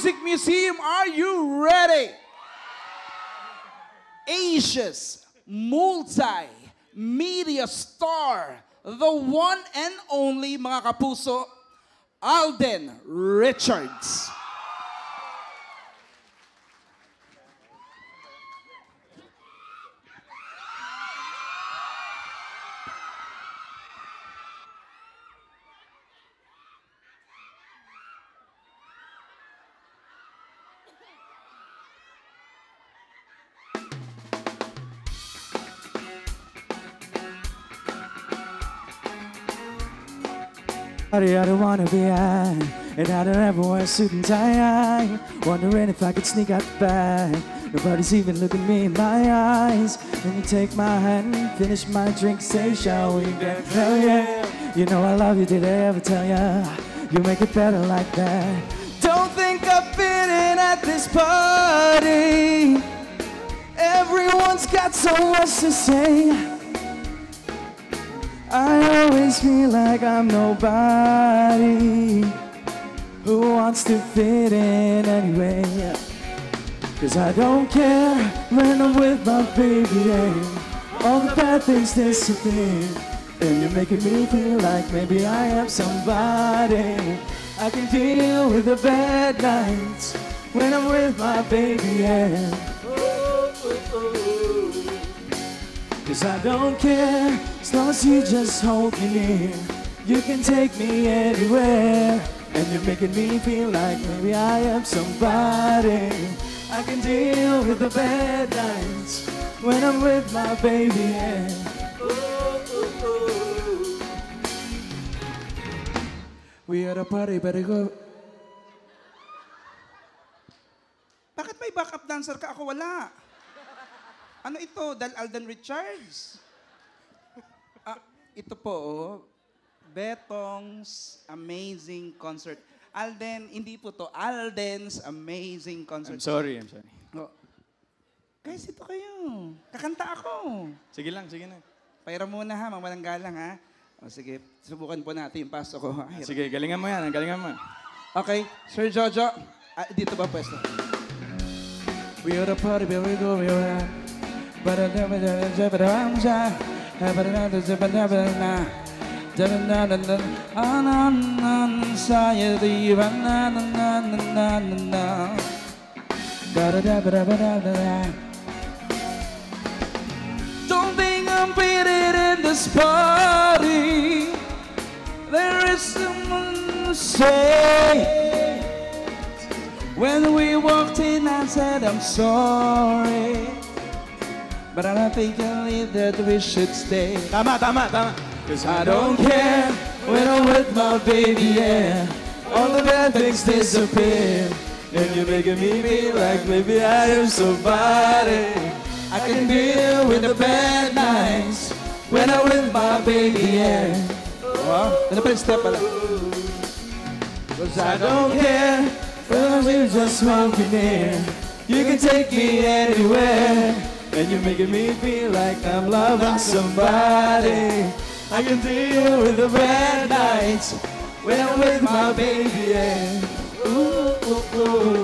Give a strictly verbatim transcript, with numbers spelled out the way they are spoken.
Music Museum, are you ready? Asia's multi-media star, the one and only, mga kapuso, Alden Richards. I don't wanna be high, and I don't ever wear a suit and tie. Wondering if I could sneak out the back. Nobody's even looking me in my eyes. When you take my hand, finish my drink, say, shall we get hell yeah? You know I love you, did I ever tell ya? You make it better like that. Don't think I fit in at this party. Everyone's got so much to say. I always feel like I'm nobody who wants to fit in anyway. Cause I don't care when I'm with my baby, and all the bad things disappear. And you're making me feel like maybe I am somebody. I can deal with the bad nights when I'm with my baby, and cause I don't care, as long as you just hold me near. You can take me anywhere, and you're making me feel like maybe I am somebody. I can deal with the bad nights when I'm with my baby, yeah. We are a party, better go. Bakit may backup dancer ka? Ako wala. Ano ito? Dahil Alden Richards? Ah, ito po, oh. Betong's Amazing Concert. Alden, hindi po to. Alden's Amazing Concert. I'm sorry, I'm sorry. Oh. Guys, ito kayo. Kakanta ako. Sige lang, sige na. Pairam muna ha, mamalang galang ha. O sige, subukan po natin yung paso ko. Ah, sige, galingan mo yan, galingan mo. Okay, Sir Jojo. Ah, dito ba pwesto? We are a party, baby, go, we are a... But I never did it, I'm shy. But I never did it, na. Dun dun dun dun. Ah na na na. Saya di ba na na na na na na na. Da da da da da da da. Don't think I'm fitted in this party. There is someone to say. When we walked in, I said I'm sorry. But I don't think that we should stay. Tama, tama, tama. Cause I don't care when I'm with my baby, yeah. All the bad things disappear. And you're making me feel like maybe I am somebody. I can deal with the bad nights when I'm with my baby, yeah. Wow, ano pa yung step pala? Cause I don't care when you just want me near. You can take me anywhere. And you're making me feel like I'm loving somebody. I can deal with the bad nights when I'm with my baby, yeah. Ooh, ooh, ooh.